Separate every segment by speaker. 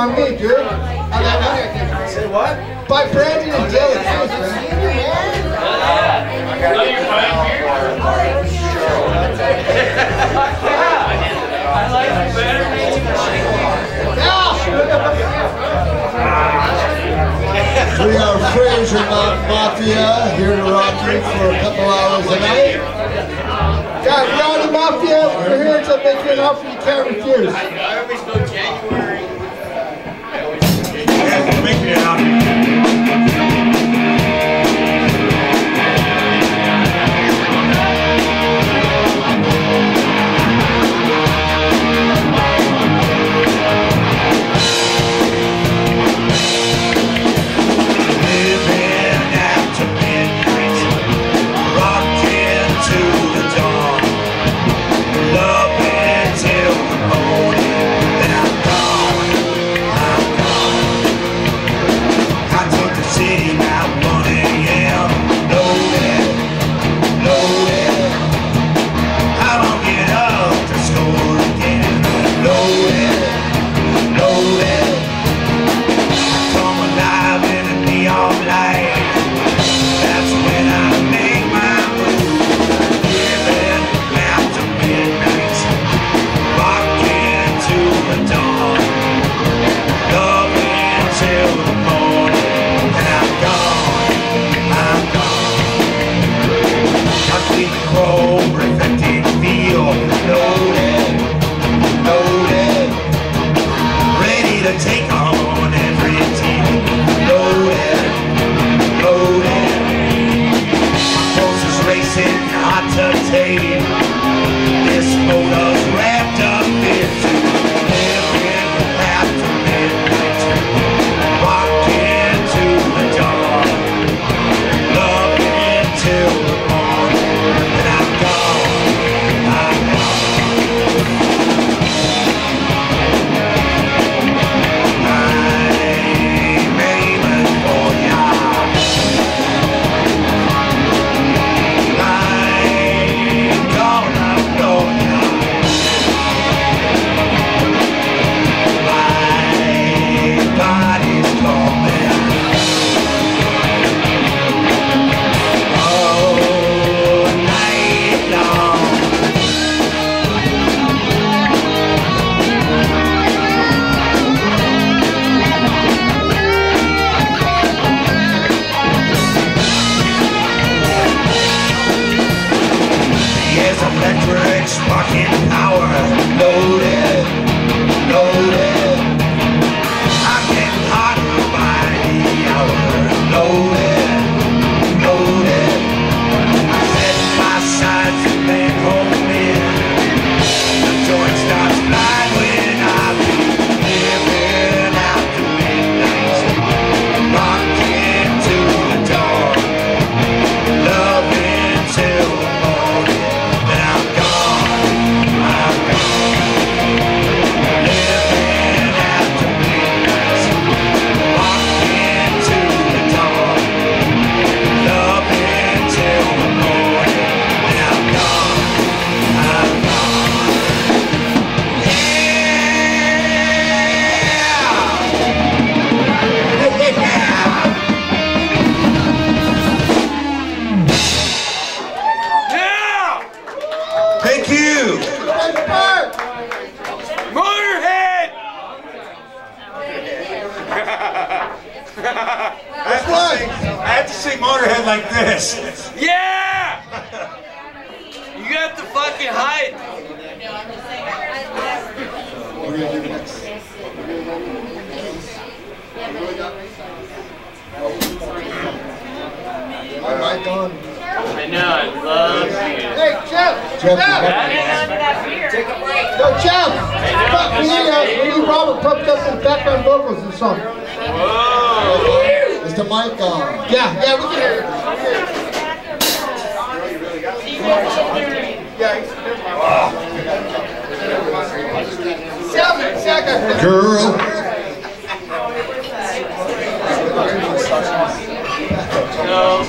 Speaker 1: on me, dude. On that money I give.
Speaker 2: Say what?
Speaker 1: By Brandon and Dylan.
Speaker 3: I like it better.
Speaker 1: We are Fraser Mafia here to rock you for a couple hours a night. Got Rowdy Mafia, we're here to make you an offer you can't refuse.
Speaker 2: I always go January.
Speaker 4: Yeah, make it out. I have to sing Motorhead like this.
Speaker 3: Yeah! You have to fucking hide.
Speaker 1: We're gonna do next. Mic on.
Speaker 3: I know, I love you.
Speaker 1: Hey, Jeff! Jeff!
Speaker 5: Take a break.
Speaker 1: Yo, Jeff! We need Robert pumped up some background vocals or something.
Speaker 3: Whoa!
Speaker 1: Is the mic on? Yeah, we can hear it. Girl.
Speaker 3: No.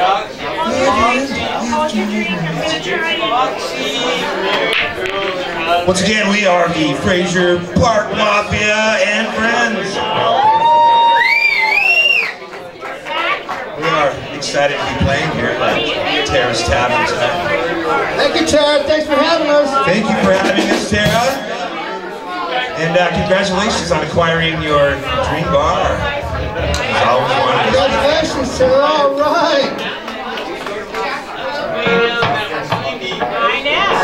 Speaker 5: Foxy,
Speaker 4: Once again, we are the Fraser Park Mafia and friends. We are excited to be playing here at Tara's Tavern tonight.
Speaker 1: Thank you, Tara. Thanks for having us.
Speaker 4: Thank you for having us, Tara. And congratulations on acquiring your dream bar. I always wanted to.
Speaker 1: Congratulations, Tara. All right.
Speaker 5: I know.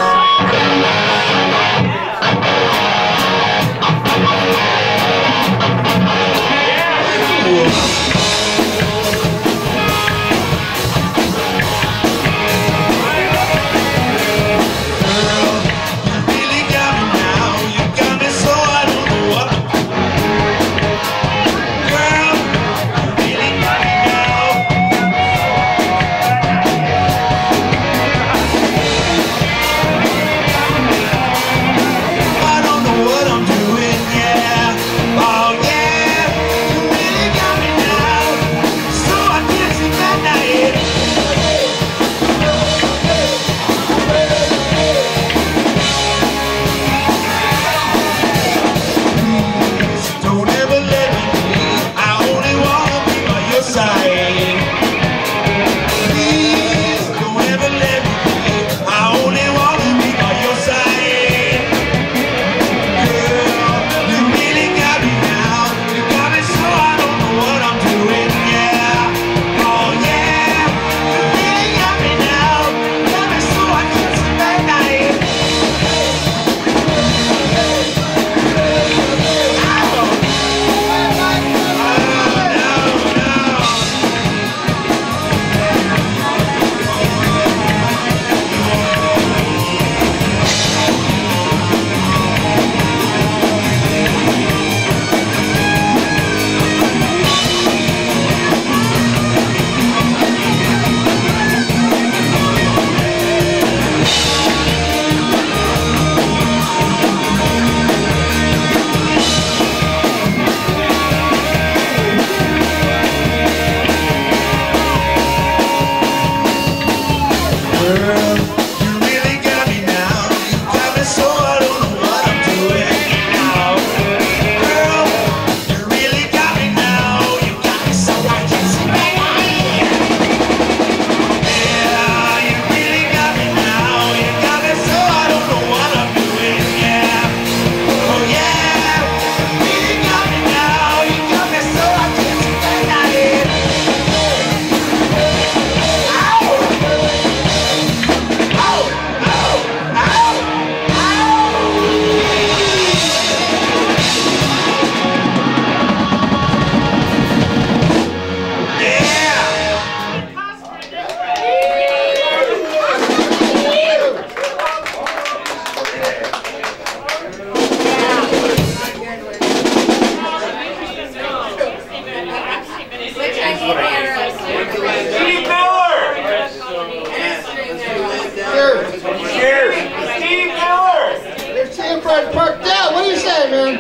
Speaker 1: Park down. What do you say, man?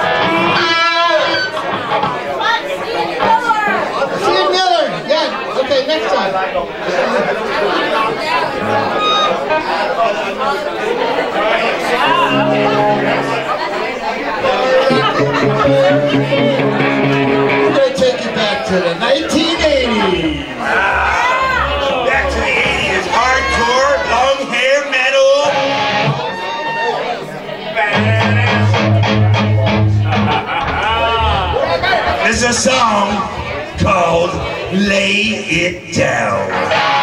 Speaker 1: Steve Miller. Yeah. Okay, next time. We're going to take you back to the 1980s.
Speaker 4: Back to the 80s. Hardcore, long hair metal. There's a song called Lay It Down.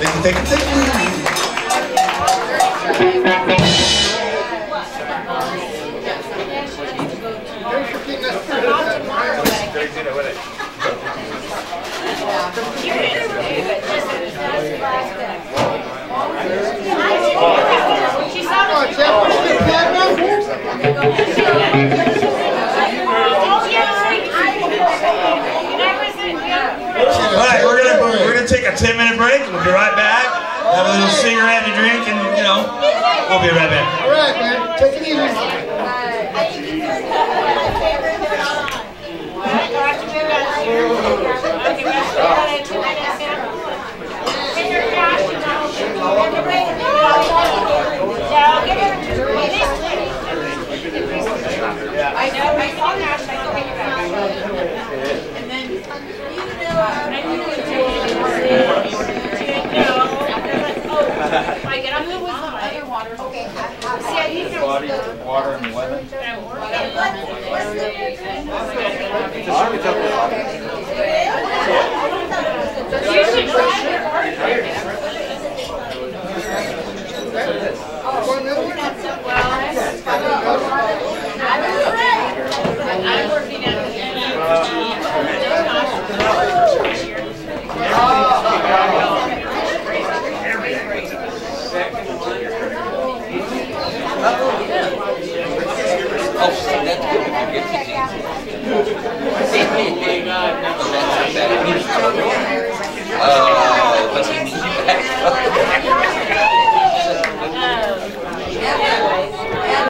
Speaker 4: Thank you.
Speaker 5: She sounded
Speaker 1: Oh, Jeff, what's the platinum?
Speaker 4: All right, we're gonna take a 10-minute break. We'll be right back. Have a little cigarette to drink, and we'll be right back.
Speaker 1: All right, man. Take it easy.
Speaker 5: I know, I saw that. And then, I get up with some other water. Okay. See, I need to
Speaker 2: Water and lemon.
Speaker 5: water.